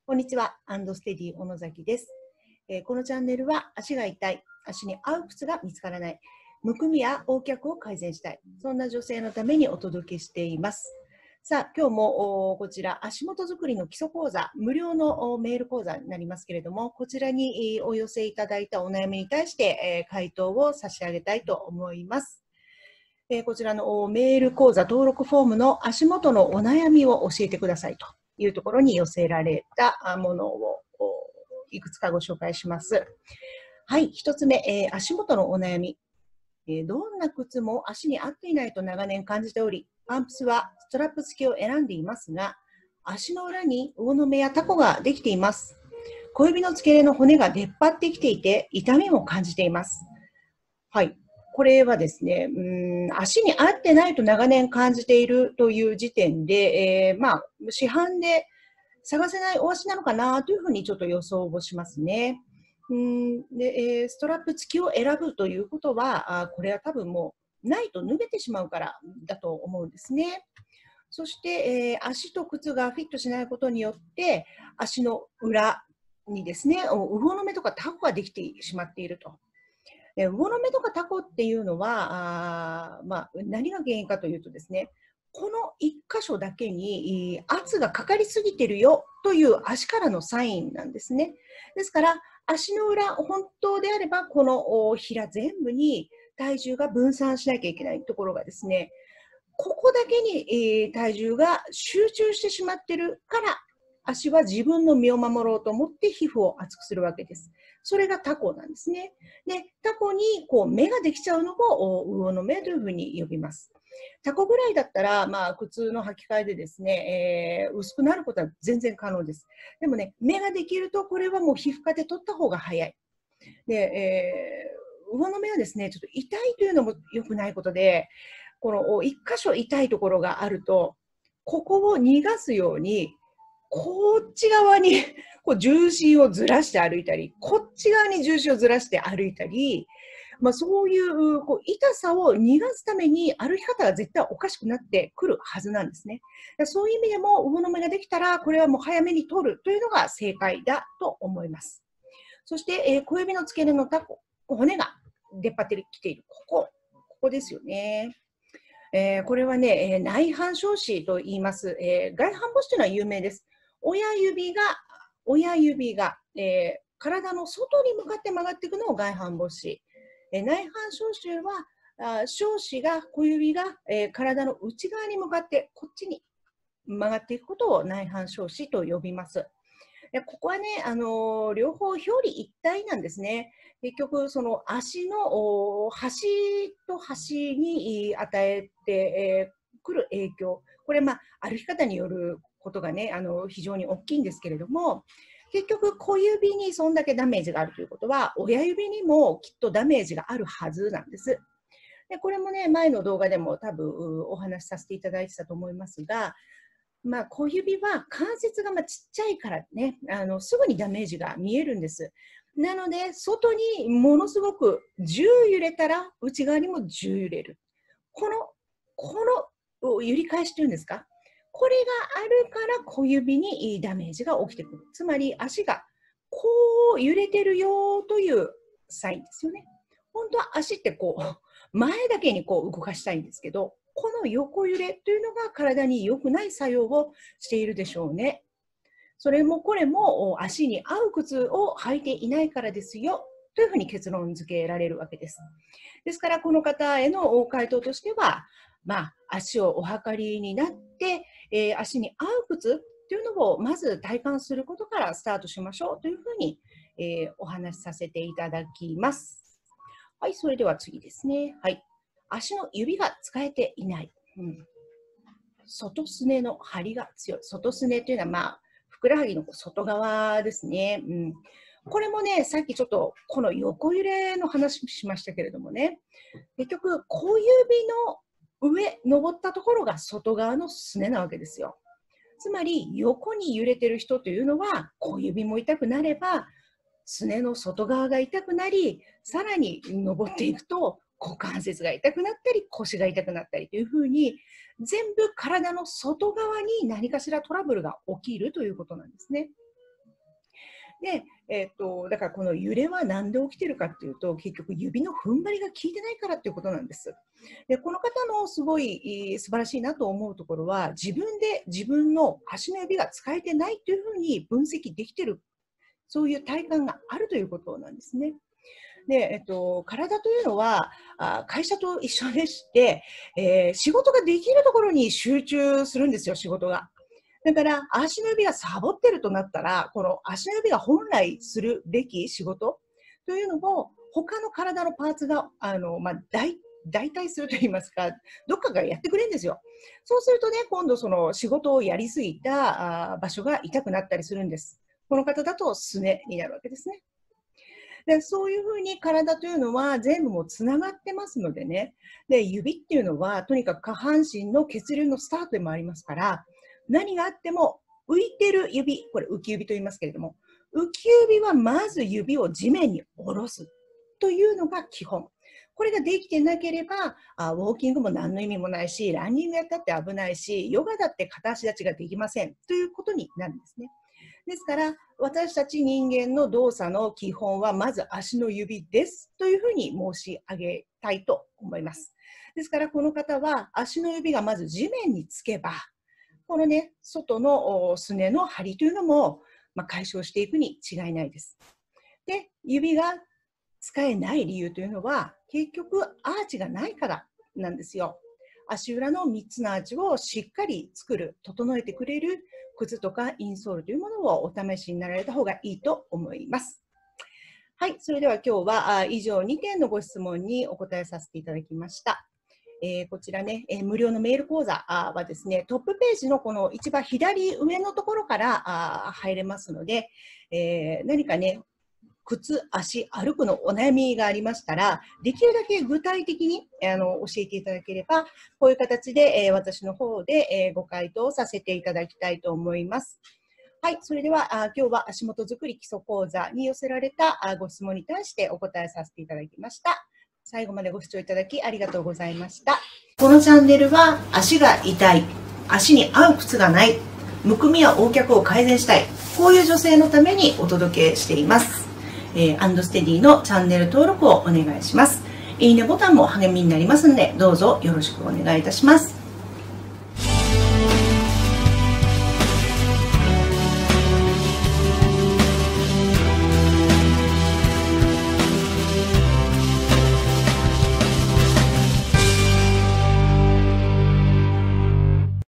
こんにちは、アンドステディ小野崎です。このチャンネルは足が痛い、足に合う靴が見つからない、むくみや横脚を改善したい、そんな女性のためにお届けしています。さあ、今日もこちら足元作りの基礎講座、無料のメール講座になりますけれども、こちらにお寄せいただいたお悩みに対して回答を差し上げたいと思います。こちらのメール講座登録フォームの足元のお悩みを教えてくださいというところに寄せられたものをいくつかご紹介します。はい、1つ目、足元のお悩み。どんな靴も足に合っていないと長年感じており、パンプスはストラップ付きを選んでいますが、足の裏に魚の目やタコができています。小指の付け根の骨が出っ張ってきていて、痛みも感じています。はい。これはですね、足に合ってないと長年感じているという時点で、市販で探せないお足なのかなというふうにちょっと予想をしますね。ストラップ付きを選ぶということは、これは多分もうないと脱げてしまうからだと思うんですね。そして、足と靴がフィットしないことによって、足の裏にですね、魚の目とかタコができてしまっていると。魚の目とかタコっていうのは、何が原因かというとですね、この1箇所だけに圧がかかりすぎてるよという足からのサインなんですね。ですから、足の裏、本当であれば、この平全部に体重が分散しなきゃいけないところがですね、ここだけに体重が集中してしまってるから、足は自分の身を守ろうと思って皮膚を厚くするわけです。それがタコなんですね。で、タコに目ができちゃうのを魚の目というふうに呼びます。タコぐらいだったら、靴の履き替えでですね、薄くなることは全然可能です。でもね、目ができると、これはもう皮膚科で取った方が早い。で、魚の目はですね、ちょっと痛いというのも良くないことで、この一箇所痛いところがあると、ここを逃がすように、こっち側に重心をずらして歩いたり、こっち側に重心をずらして歩いたり、そういう痛さを逃がすために歩き方が絶対おかしくなってくるはずなんですね。そういう意味でも、魚の目ができたら、これはもう早めに取るというのが正解だと思います。そして、小指の付け根のタコ、骨が出っ張ってきている、ここですよね。これはね、内反小趾と言います。外反母趾というのは有名です。親指が、体の外に向かって曲がっていくのを外反母趾。内反小趾は、小趾が、小指が、体の内側に向かってこっちに曲がっていくことを内反小趾と呼びます。ここはね、両方表裏一体なんですね。結局、その足の端と端に与えてくる影響、これ、歩き方によることがね、非常に大きいんですけれども、結局、小指にそんだけダメージがあるということは、親指にもきっとダメージがあるはずなんです。でこれもね、前の動画でも多分お話しさせていただいてたと思いますが、小指は関節がちっちゃいからね、すぐにダメージが見えるんです。なので、外にものすごく10揺れたら、内側にも10揺れる。この揺り返しというんですか、これがあるから小指にダメージが起きてくる。つまり足がこう揺れてるよというサインですよね。本当は足って前だけに動かしたいんですけど、この横揺れというのが体に良くない作用をしているでしょうね。それもこれも足に合う靴を履いていないからですよというふうに結論付けられるわけです。ですからこの方への回答としては、足をお測りになって、足に合う靴というのをまず体感することからスタートしましょうというふうに、お話しさせていただきます。はい、それでは次ですね。はい。足の指が使えていない。外すねの張りが強い。外すねというのは、ふくらはぎの外側ですね。これもね、さっきちょっとこの横揺れの話しましたけれどもね、結局、小指の上、登ったところが外側のすねなわけですよ。つまり、横に揺れてる人というのは、小指も痛くなれば、すねの外側が痛くなり、さらに登っていくと股関節が痛くなったり腰が痛くなったりというふうに、全部体の外側に何かしらトラブルが起きるということなんですね。 で、だからこの揺れは何で起きてるかっていうと、結局指の踏ん張りが効いてないからっていうことなんです。で、この方のすごい素晴らしいなと思うところは、自分で自分の足の指が使えてないというふうに分析できてる、そういう体感があるということなんですね。で、体というのは会社と一緒でして、仕事ができるところに集中するんですよ、仕事が。だから、足の指がサボってるとなったら、この足の指が本来するべき仕事というのを、他の体のパーツが、代替するといいますか、どっかがやってくれるんですよ。そうするとね、今度その仕事をやりすぎた場所が痛くなったりするんです。この方だとすねになるわけですね。で、そういうふうに体というのは全部もつながってますのでね。で、指っていうのはとにかく下半身の血流のスタートでもありますから、何があっても浮いてる指、これ浮き指と言いますけれども、浮き指はまず指を地面に下ろすというのが基本。これができてなければ、ウォーキングも何の意味もないし、ランニングやったって危ないし、ヨガだって片足立ちができませんということになるんですね。ですから、私たち人間の動作の基本はまず足の指ですというふうに申し上げたいと思います。ですから、この方は足の指がまず地面につけば、このね、外のすねの張りというのも、解消していくに違いないです。で、指が使えない理由というのは、結局アーチがないからなんですよ。足裏の3つのアーチをしっかり作る、整えてくれる靴とかインソールというものをお試しになられた方がいいと思います。はい、それでは今日は以上2点のご質問にお答えさせていただきました。こちらね、無料のメール講座はですね、トップページのこの一番左上のところから入れますので、何かね、靴、足、歩くのお悩みがありましたら、できるだけ具体的に教えていただければ、こういう形で私の方でご回答させていただきたいと思います。はい、それでは今日は足元作り基礎講座に寄せられたご質問に対してお答えさせていただきました。最後までご視聴いただきありがとうございました。このチャンネルは足が痛い、足に合う靴がない、むくみや横脚を改善したい、こういう女性のためにお届けしています。アンドステディのチャンネル登録をお願いします。いいねボタンも励みになりますので、どうぞよろしくお願いいたします。